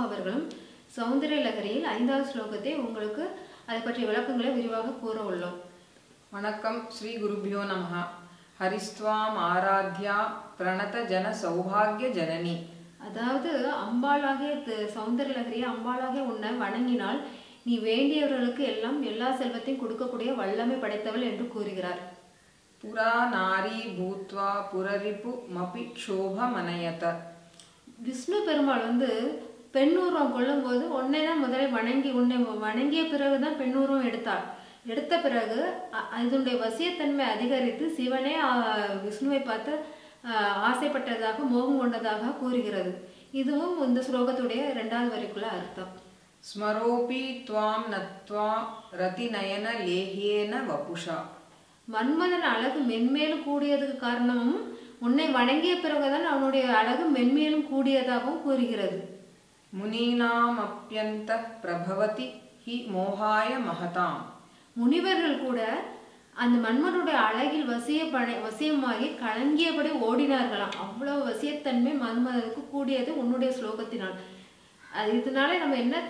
அவர்களும் சௌந்தரிய லகரியில் 5வது ஸ்லோகத்தை உங்களுக்கு அதை பற்றிய விளக்கங்களை விரிவாக கூற உள்ளோம். வணக்கம். ஸ்ரீ குருபியோ நமஹ. ஹரிஸ்துவாம் ஆராத்யா பிரணத ஜன சௌபாகிய ஜனனி. அதாவது அம்பாளாகிய சௌந்தரிய லகரியை அம்பாளாகிய உன்னை வணங்கினால் நீ வேண்டியவர்களுக்கு எல்லாம் எல்லா செல்வத்தையும் கொடுக்கக்கூடிய வல்லமை படைத்தவள் என்று கூறுகிறார். புரா நாரி பூத்வா புரரிப்பு மபி க்ஷோபமனயத. விஷ்ணு பெருமாள் பெண்ணூர்வம் கொள்ளும் போது உன்னை தான் முதலில் உன்னை வணங்கிய பிறகுதான் பெண்ணூர்வம் எடுத்தாள். எடுத்த பிறகு இதனுடைய வசியத்தன்மை அதிகரித்து சிவனே விஷ்ணுவை பார்த்து ஆசைப்பட்டதாக மோகம் கொண்டதாக கூறுகிறது. இதுவும் இந்த ஸ்லோகத்துடைய 2வது வரிக்குள்ள அர்த்தம். ஸ்மரோபி த்வாம் நத்வா ரதிநயன லேஹ்யேன வபுஷா. மன்மதன் அழகு மென்மேலும் கூடியதுக்கு காரணமும் உன்னை வணங்கிய பிறகுதான் அவனுடைய அழகு மென்மேலும் கூடியதாகவும் கூறுகிறது. முனீனாம் அப்யந்த பிரபவதி ஹி மோகாய மகதாம். முனிவர்கள் கூட அந்த மன்மனுடைய அழகில் வசியமாகி கலங்கியபடி ஓடினார்களாம். அவ்வளவு வசியத்தன்மை மன்மதனுக்கு கூடியது உன்னுடைய ஸ்லோகத்தினால். இதனால நம்ம என்ன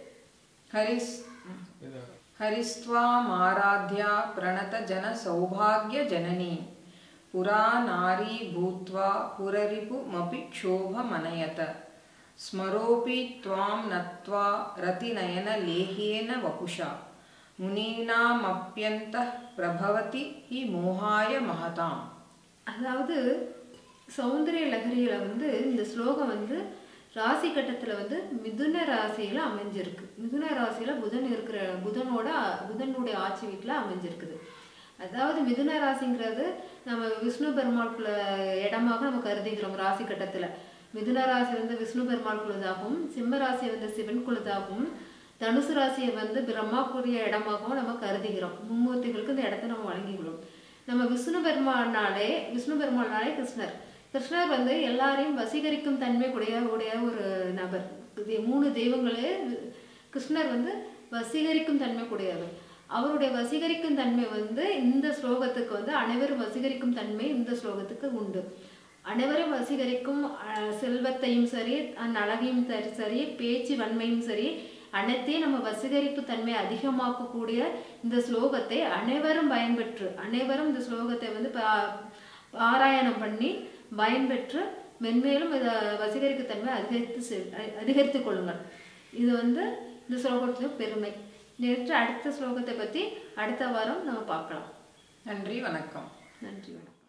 ஹரிஸ்துவாம் ஆராத்யா பிரணத ஜன சௌபாகிய ஜனனி. புரா நாரி பூத்வா புரரிபு மபி க்ஷோபமனயத. ஸ்மரோபி த்வாம் நத்வா ரதிநயன லேஹ்யேன வபுஷா. முனீனாம் அப்யந்த பிரபவதி ஹி மோகாய மகதாம். அதாவது சௌந்தரிய லகரியில இந்த ஸ்லோகம் ராசி கட்டத்துல மிதுன ராசியில அமைஞ்சிருக்கு. மிதுன ராசியில புதனுடைய ஆட்சி வீட்டுல அமைஞ்சிருக்குது. அதாவது மிதுன ராசிங்கிறது நம்ம விஷ்ணு பெருமாளுக்குள்ள இடமாக நம்ம கருதிக்கிறோம். ராசி கட்டத்துல மிதுன ராசி விஷ்ணு பெருமாள் குழுதாகவும், சிம்ம ராசியை சிவன் குழுதாகவும், தனுசு ராசியை பிரம்மாக்குரிய இடமாகவும் நம்ம கருதுகிறோம். மும்மூர்த்திகளுக்கு இந்த இடத்த நம்ம வழங்கிக்கிறோம். நம்ம விஷ்ணு பெருமாள்னாலே கிருஷ்ணர் எல்லாரையும் வசீகரிக்கும் தன்மை உடைய ஒரு நபர். 3 தெய்வங்களே கிருஷ்ணர் வசீகரிக்கும் தன்மை கூடியவர். அவருடைய வசீகரிக்கும் தன்மை இந்த ஸ்லோகத்துக்கு அனைவரும் வசீகரிக்கும் தன்மை இந்த ஸ்லோகத்துக்கு உண்டு. அனைவரும் வசீகரிக்கும் செல்வத்தையும் சரி, அந்த அழகையும் சரி, பேச்சு வன்மையும் சரி, அனைத்தையும் நம்ம வசீகரிப்பு தன்மை அதிகமாக்கக்கூடிய இந்த ஸ்லோகத்தை அனைவரும் இந்த ஸ்லோகத்தை பாராயணம் பண்ணி பயன்பெற்று மென்மேலும் இதை வசீகரிப்பு தன்மை அதிகரித்து கொள்ளுங்கள். இது இந்த ஸ்லோகத்தின் பெருமை. நேற்று அடுத்த ஸ்லோகத்தை பற்றி அடுத்த வாரம் நம்ம பார்க்கலாம். நன்றி, வணக்கம். நன்றி, வணக்கம்.